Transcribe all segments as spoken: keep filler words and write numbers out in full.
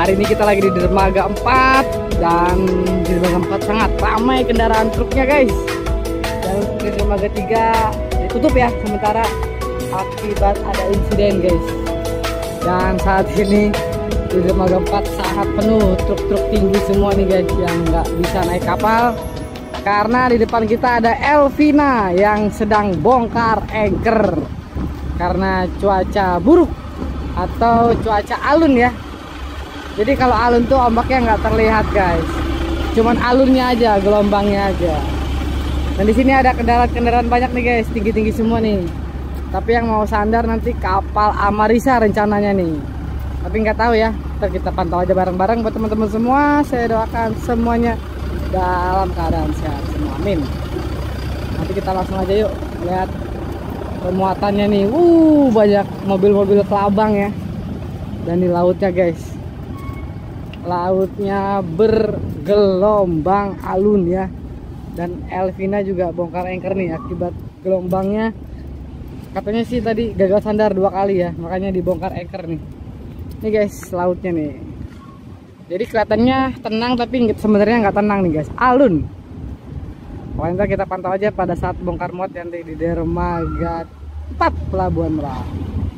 Hari ini kita lagi di dermaga empat, dan di dermaga empat sangat ramai kendaraan truknya guys. Dan di dermaga tiga ditutup ya sementara akibat ada insiden guys. Dan saat ini di dermaga empat sangat penuh, truk-truk tinggi semua nih guys yang nggak bisa naik kapal. Karena di depan kita ada Elvina yang sedang bongkar anchor karena cuaca buruk atau cuaca alun ya. Jadi kalau alun tuh ombaknya nggak terlihat guys, cuman alunnya aja, gelombangnya aja. Dan di sini ada kendaraan-kendaraan banyak nih guys, tinggi-tinggi semua nih. Tapi yang mau sandar nanti kapal Amarisa rencananya nih. Tapi nggak tahu ya, ntar kita pantau aja bareng-bareng buat teman-teman semua. Saya doakan semuanya dalam keadaan sehat semua, amin. Nanti kita langsung aja yuk lihat pemuatannya nih. Uh banyak mobil-mobil kelabang ya. Dan di lautnya guys, lautnya bergelombang alun ya. Dan Elvina juga bongkar anchor nih akibat gelombangnya. Katanya sih tadi gagal sandar dua kali ya, makanya dibongkar anchor nih. Nih guys lautnya nih. Jadi kelihatannya tenang tapi sebenarnya nggak tenang nih guys, alun. Pokoknya kita pantau aja pada saat bongkar muat nanti di dermaga empat Pelabuhan Merak.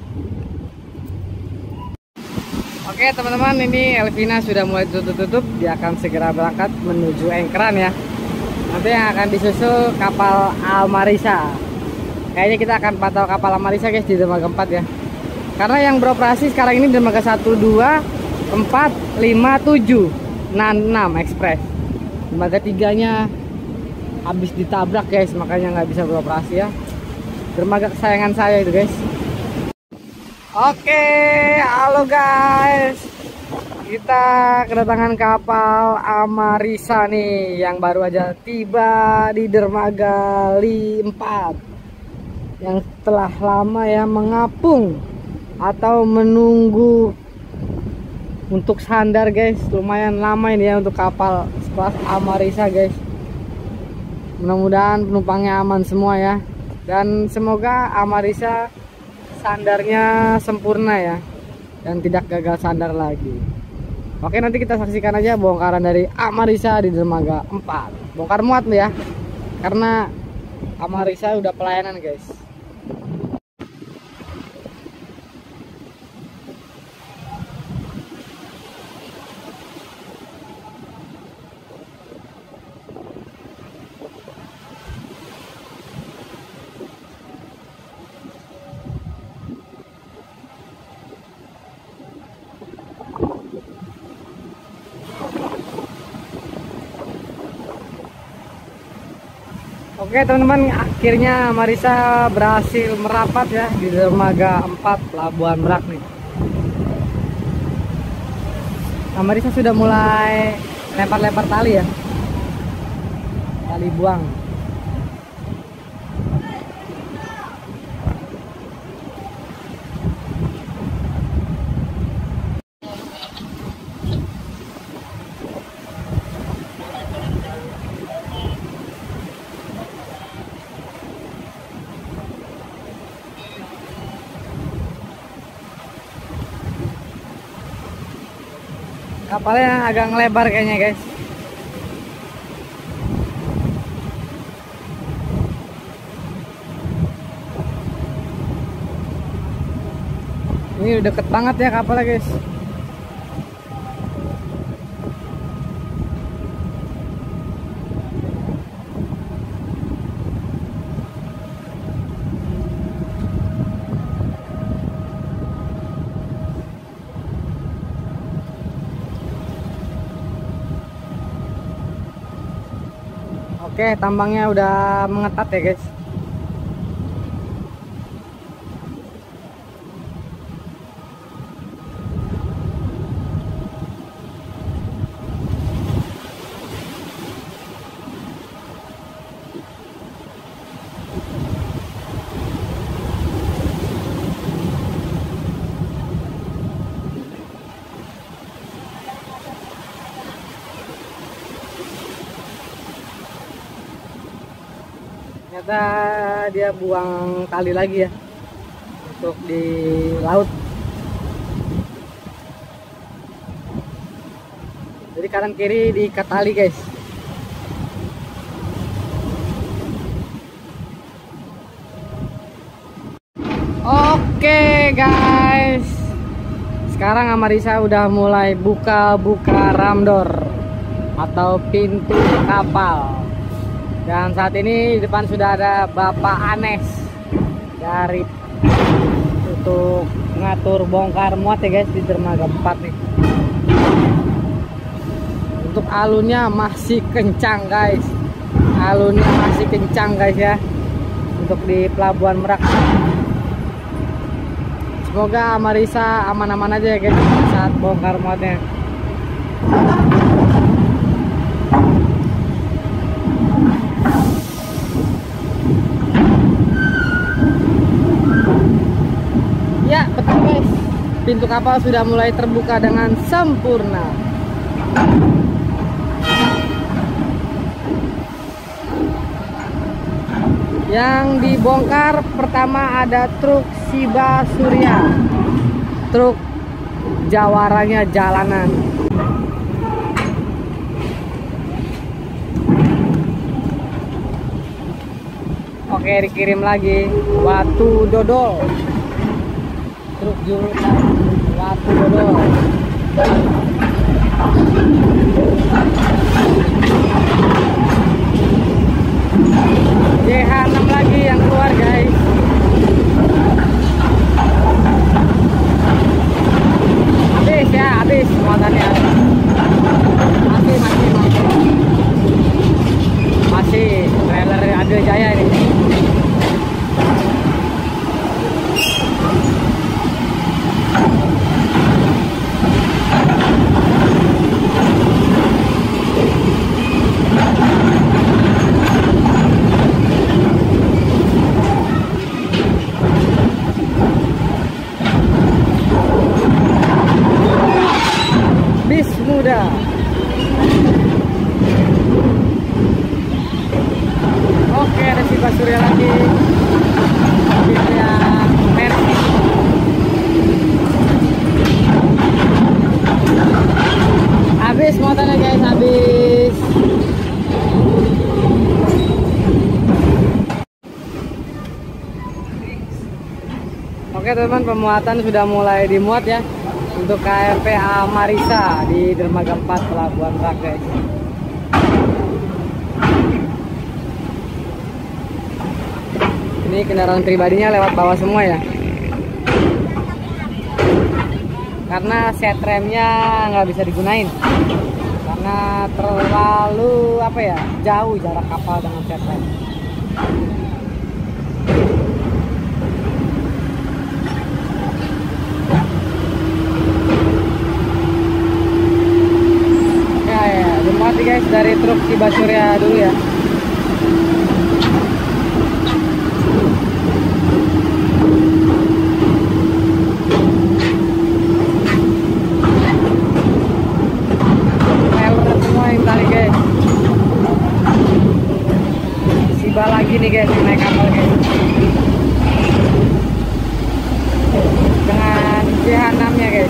Oke teman-teman, ini Elvina sudah mulai tutup-tutup. Dia akan segera berangkat menuju anchoran ya. Nanti yang akan disusul kapal Amarisa. Kayaknya kita akan pantau kapal Amarisa guys di dermaga empat ya. Karena yang beroperasi sekarang ini dermaga satu, dua, empat, lima, tujuh, enam Express. Dermaga tiganya habis ditabrak guys, makanya nggak bisa beroperasi ya. Dermaga kesayangan saya itu guys. Oke, halo guys. Kita kedatangan kapal Amarisa nih yang baru aja tiba di dermaga Li empat. Yang telah lama ya mengapung atau menunggu untuk sandar guys. Lumayan lama ini ya untuk kapal kelas Amarisa guys. Mudah-mudahan penumpangnya aman semua ya. Dan semoga Amarisa sandarnya sempurna ya, dan tidak gagal sandar lagi. Oke, nanti kita saksikan aja bongkaran dari Amarisa di dermaga empat. Bongkar muat nih ya, karena Amarisa udah pelayanan guys. Oke teman-teman, akhirnya Amarisa berhasil merapat ya di dermaga empat Pelabuhan Merak nih. Amarisa sudah mulai lempar-lempar tali ya, tali buang. Kapalnya agak ngelebar kayaknya guys. Ini udah deket banget ya kapalnya guys. Oke, tambangnya udah mengetat ya guys. Ternyata dia buang tali lagi ya untuk di laut. di kanan kiri diikat tali guys. Oke guys, sekarang Amarisa udah mulai buka-buka ramdor atau pintu kapal. Dan saat ini di depan sudah ada Bapak Anes dari untuk ngatur bongkar muat ya guys di dermaga empat nih. Untuk alunnya masih kencang guys, alunnya masih kencang guys ya untuk di Pelabuhan Merak. Semoga Amarisa aman-aman aja ya guys saat bongkar muatnya. Ya betul guys, pintu kapal sudah mulai terbuka dengan sempurna. Yang dibongkar pertama ada truk Siba Surya, truk jawarannya jalanan. Oke, dikirim lagi Watu Dodol, truk jurusan Watu Dodol. C H enam lagi yang keluar guys. Habis ya, habis muatannya. Masih, masih, masih. Masih trailer Ade Jaya ini. Bis muda. Oke, ada Siba Surya lagi. Bisnya Mercy. Habis muatannya guys, habis. Oke teman, pemuatan sudah mulai dimuat ya untuk K M P Amarisa di dermaga empat Pelabuhan Merak guys. Ini kendaraan pribadinya lewat bawah semua ya, karena set remnya nggak bisa digunain karena terlalu apa ya, jauh jarak kapal dengan set rem. Guys, dari truk Siba Surya dulu ya. Trailer semua yang tadi guys. Siba lagi nih guys, naik kapal guys. Dengan C H enam nya guys.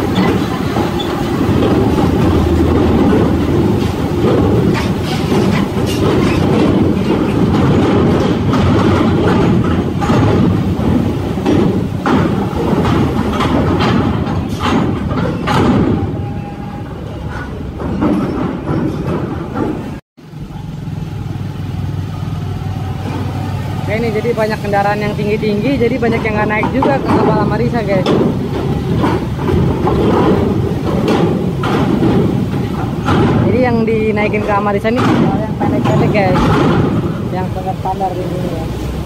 Oke, ini jadi banyak kendaraan yang tinggi-tinggi, jadi banyak yang nggak naik juga ke kapal Amarisa guys. Jadi yang dinaikin ke Amarisa ini yang pendek-pendek guys, yang standar ini ya.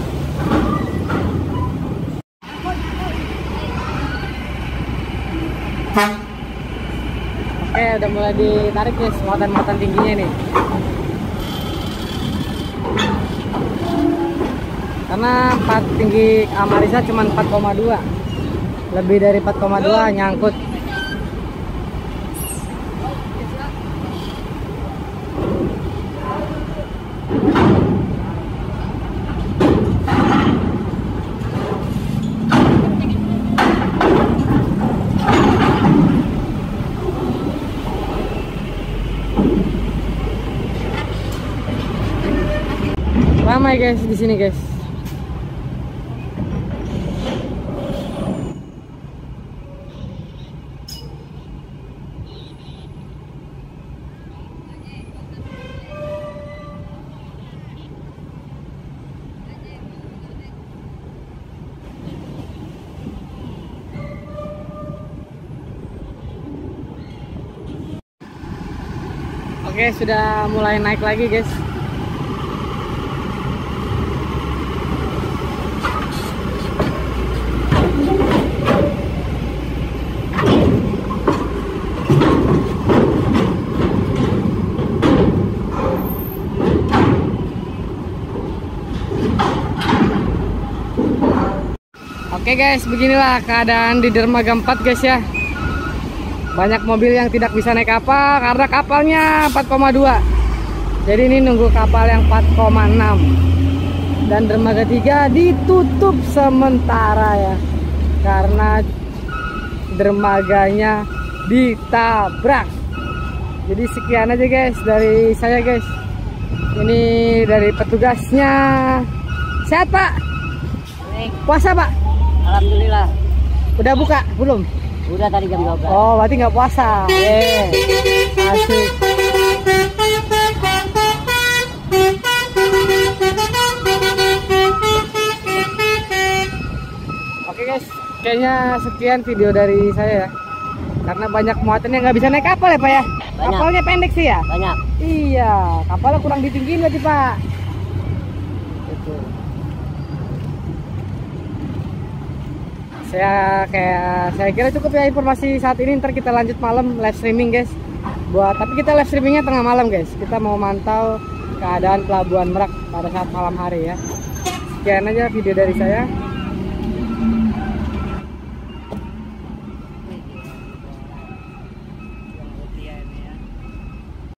Oke, udah mulai ditarik guys, muatan-muatan tingginya nih. Karena empat tinggi Amarisa cuma empat koma dua, lebih dari empat koma dua nyangkut. ramai guys di sini guys. Oke, sudah mulai naik lagi guys. Oke guys, beginilah keadaan di dermaga empat guys ya. Banyak mobil yang tidak bisa naik kapal karena kapalnya empat koma dua. Jadi ini nunggu kapal yang empat koma enam. Dan dermaga tiga ditutup sementara ya, karena dermaganya ditabrak. Jadi sekian aja guys dari saya guys. Ini dari petugasnya. Sehat Pak? Puasa Pak? Alhamdulillah. Udah buka? Belum? Udah tadi jam dua belas. Oh, berarti nggak puasa. Yeah. Asik. Oke guys, kayaknya sekian video dari saya ya. Karena banyak muatan yang nggak bisa naik kapal ya Pak ya. Banyak. Kapalnya pendek sih ya. Banyak. Iya, kapalnya kurang ditinggiin berarti Pak. Gitu. Saya kayak saya kira cukup ya informasi saat ini. Ntar kita lanjut malam live streaming guys. Buat tapi kita live streamingnya tengah malam guys. Kita mau mantau keadaan Pelabuhan Merak pada saat malam hari ya. Sekian aja video dari saya.